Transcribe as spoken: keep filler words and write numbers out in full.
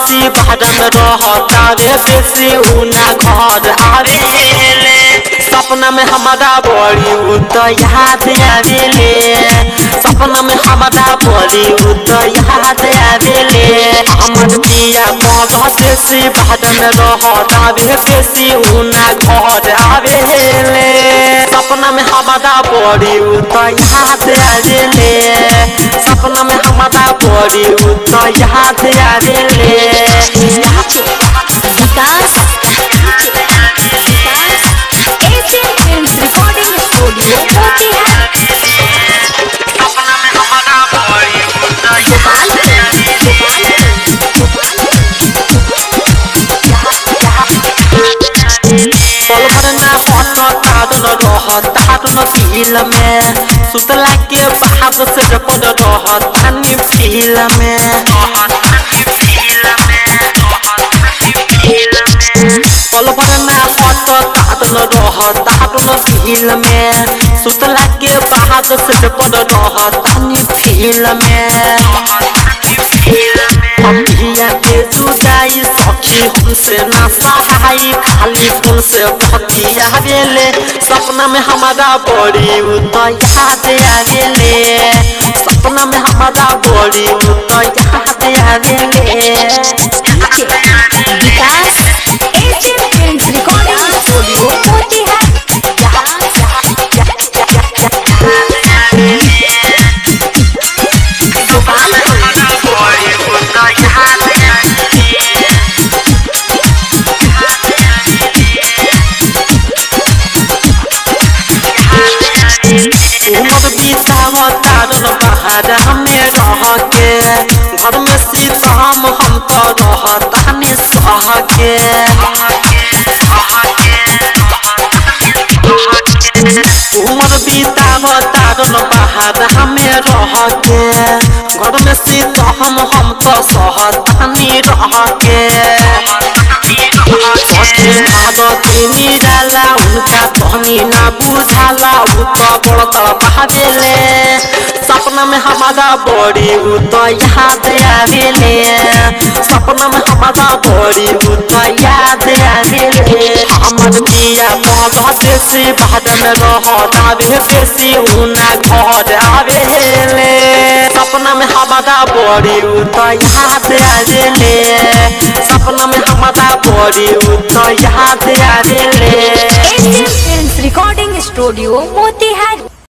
देसी बादन रहता रे बेसी उना घर आवेले सपना में हमारा बड़ी उत याद आवेले सपना में हमारा बड़ी उत याद आवेले हमर पिया देसी बादन रहता रे बेसी उना घर आवेले सपना में हमारा बड़ी उत याद आवेले सपना में हमारा बड़ी उत याद आवेले Vikas Asian films recording studio Motihari सपना में हमारा बड़ी उत याद पल भर ना हट तारन रह तारन फील में सुतला के बाद से जपद रह तानी फील में पल भर ना हट तारन रह तारन फील में सुतला के बाद से जपद रह तानी फील में पिया के जुदाई सखी हमसे ना सहाई खाली फूल से बतिया गेले सपना में हमारा बड़ी उत याद आवेले सपना में हमारा बड़ी उत याद आवेले Vikas Asian films recording studio Motihari उमर बीतावा तारन बाहर हमें रह के घर में सीताम हम तो रहतानी सह के उमर बीतावा तारन बाहर हमें रह के घर में सीताम हम तो सहतानी रह के निराला उनका तहनी ना बुझाला उत बड़ता बहावेले सपना में हमारा बड़ी उत याद आवेले सपना में हमारा बड़ी उत याद आवेले हमर पिया देसी बादन रहता रे बेसी उना घर आवेले सपना में हमारा बड़ी उत याद आवेले सपना में हमारा बड़ी उत याद आवेले Asian films recording studio Motihari.